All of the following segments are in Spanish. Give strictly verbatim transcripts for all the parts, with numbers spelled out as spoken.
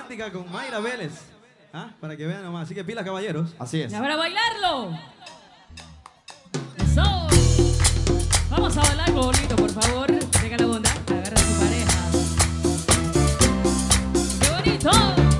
práctica con Mayra Vélez. ¿Ah? Para que vean nomás. Así que pilas, caballeros. Así es. Ya para bailarlo. Eso. Vamos a bailar bonito, por favor. Tenga la bondad, agarra a su pareja. ¡Qué bonito!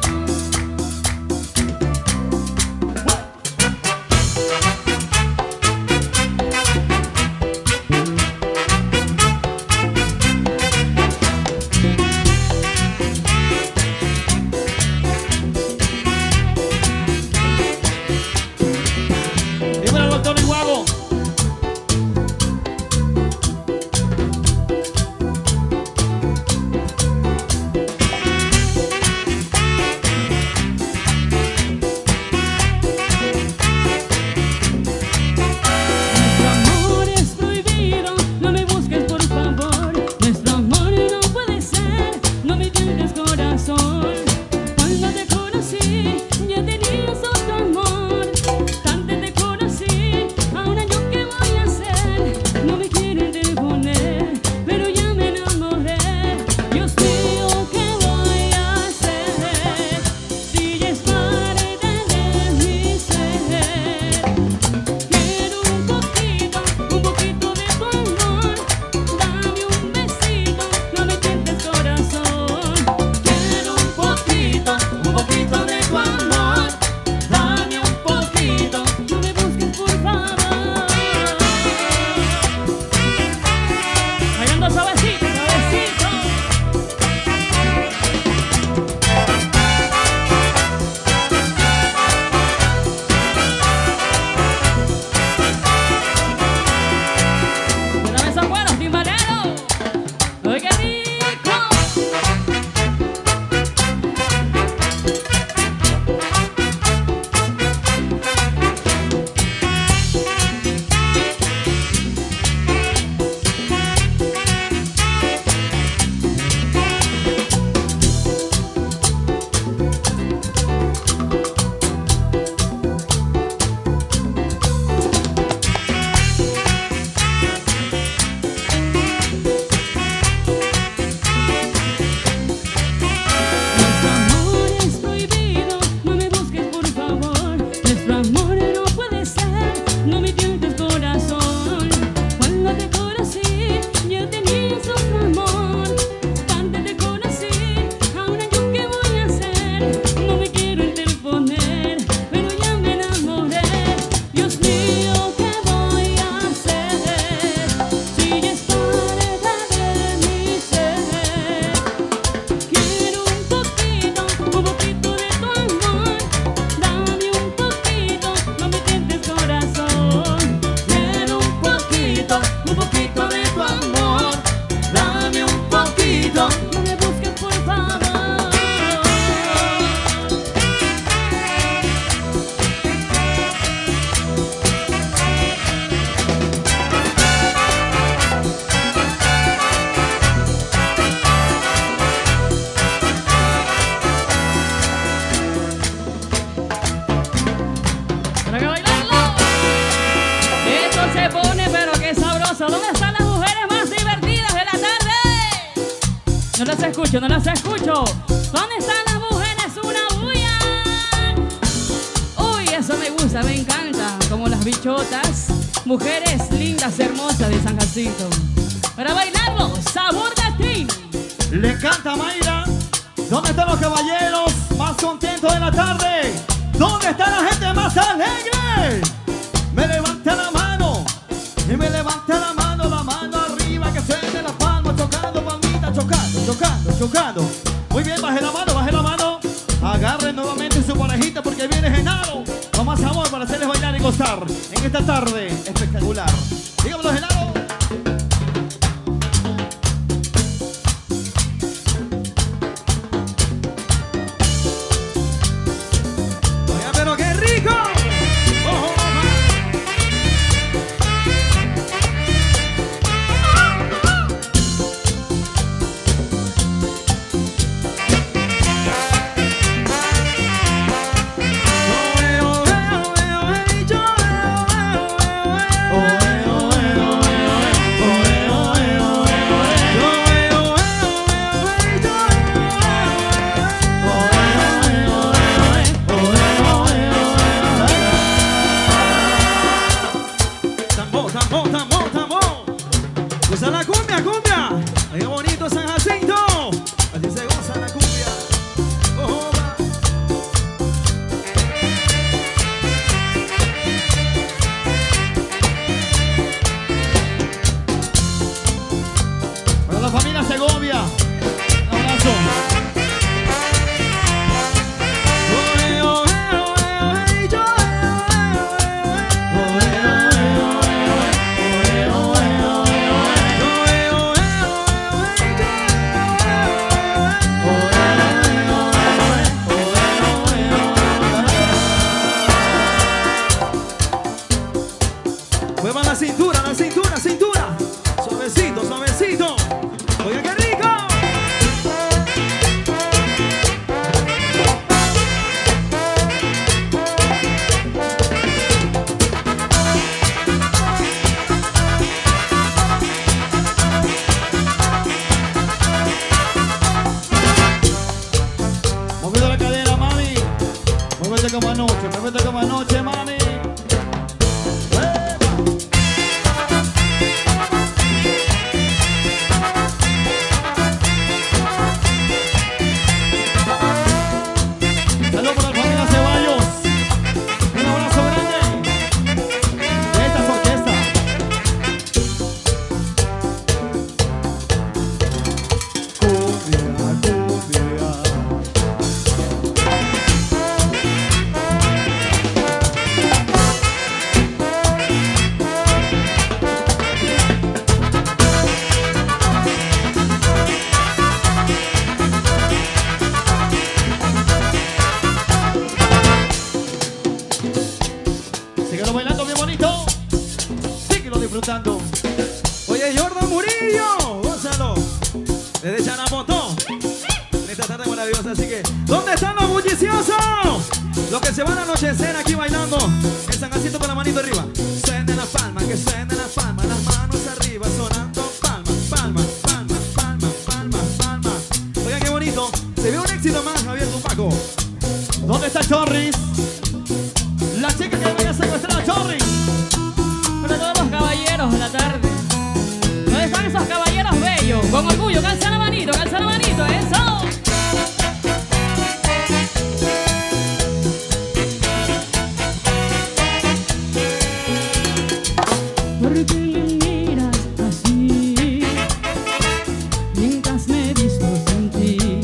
No las escucho, no las escucho. ¿Dónde están las mujeres? Una bulla. Uy, eso me gusta, me encanta. Como las bichotas. Mujeres lindas, hermosas de San Jacinto. Para bailarlo, sabor de ti. Le canta Mayra. ¿Dónde están los caballeros más contentos de la tarde? ¿Dónde está la gente más alegre? Me levanta la mano y me levanta la mano, la mano arriba, que suene la palma, tocando palmita, chocando, chocando, chocando. Muy bien, baje la mano, baje la mano. Agarren nuevamente su parejita porque viene Genaro. Con más amor para hacerles bailar y gozar en esta tarde espectacular. Dígamelo, Genaro. Oh, perfecto como anoche, perfecto como anoche, mami. Saludos para la familia Ceballos. Un abrazo grande. Esta es su orquesta. Cumbia, cumbia. Síguelo bailando bien bonito. Síguelo disfrutando. Oye, Jordan Murillo, gózalo. Desde Chanamoto. En esta tarde maravillosa, así que, ¿dónde están los bulliciosos? Los que se van a anochecer aquí bailando. El San Jacinto con la manito arriba. Suenen las palmas, que suenen las palmas. Las manos arriba, sonando palmas, palmas, palmas, palmas, palmas, palmas. Oigan qué bonito. Se ve un éxito más, Javier Tupaco. ¿Dónde está Chorris? La chica que vaya a secuestrar a Chorris. Para todos los caballeros de la tarde. ¿Dónde están esos caballeros bellos? Con orgullo, calza la manito, calza la manito, eso. ¿Por qué me miras así? Mientras me he visto sin ti.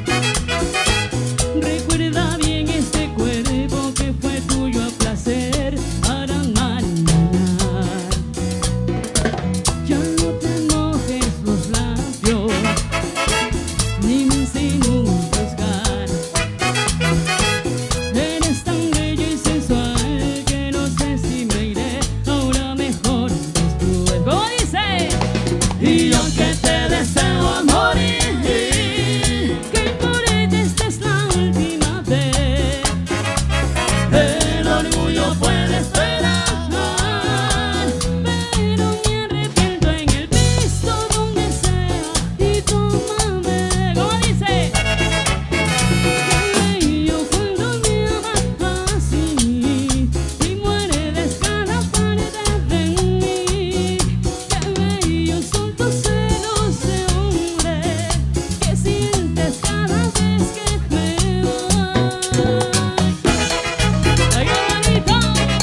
Recuerda bien este cuerpo que fue tuyo a placer para mañana. Ya no te mojes los labios, ni me insinúes buscar. Eres tan bello y sensual que no sé si me iré ahora mejor después. ¿Cómo dice? Y yo que te deseo a morir, que por esta es la última vez. El orgullo puede esperar, pero me arrepiento en el piso donde sea y tómame. ¿Cómo dice? Qué bello cuando me amas así y mueres cada parte de mí. Qué bellos son tus celos de hombre que sientes cada vez que me vas. ¡Ay, qué bonito!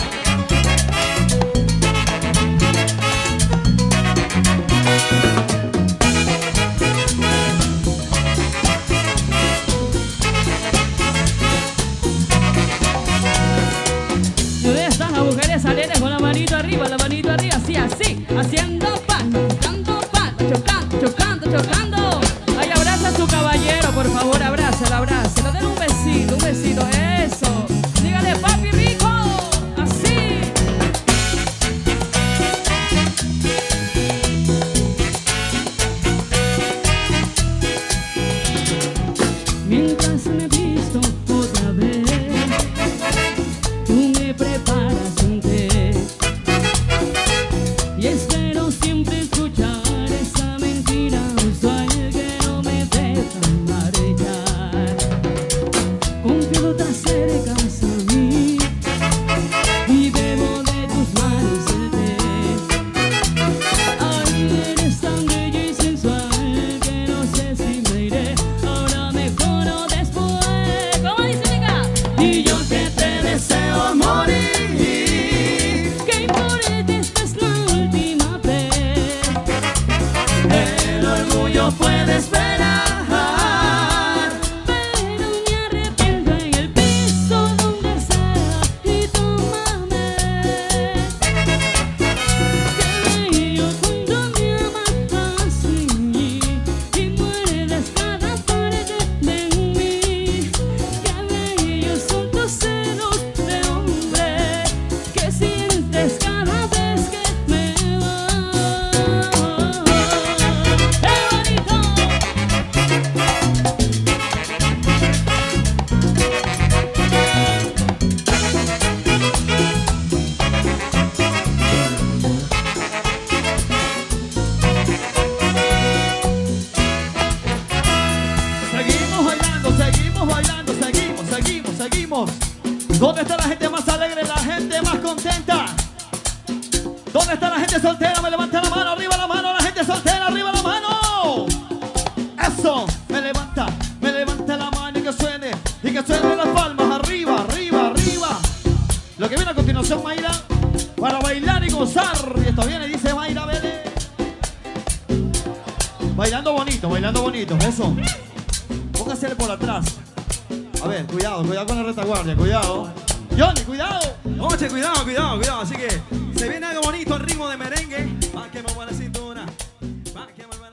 ¿Dónde están las mujeres alegres con la manito arriba, la manito arriba, así, así, haciendo pan, dando pan, chocando, chocando, chocando? Ay, abraza a su caballero, por favor, abrázalo, abrázalo, denle un besito, un besito, eso. Dígale, papi rico, así. Mientras me he visto otra vez, tú me preparas un té y espero siempre escuchar esa mentira usual que no me deja marchar. Confío tan cercas a mí y bebo de tus manos el té. Ay, eres tan bello y sensual que no sé si me iré ahora mejor o después. ¿Cómo dice, chica? Y yo que te deseo morir, que por esta es la última vez. El orgullo puede esperar, pero me arrepiento en el piso donde sea y tómame. Qué bello cuando me amas así y mueres cada parte de mí. Qué bellos son tus celos de hombre que sientes cada vez que me vas. ¡Qué bonito! Seguimos bailando, seguimos bailando, seguimos, seguimos, seguimos. ¿Dónde está la gente más alegre, la gente más contenta? ¿Dónde está la gente soltera? Me levanta la mano, arriba la mano, la gente soltera, arriba la mano. Eso, me levanta, me levanta la mano y que suene, y que suene las palmas, arriba, arriba, arriba. Lo que viene a continuación, Mayra, para bailar y gozar. Y esto viene, dice Mayra Vélez. Bailando bonito, bailando bonito, eso. Póngasele por atrás. A ver, cuidado, cuidado con la retaguardia, cuidado. Johnny, cuidado. Oye, cuidado, cuidado, cuidado. Así que se viene algo bonito, el ritmo de merengue. Va que me mueva la cintura. Va que me mueva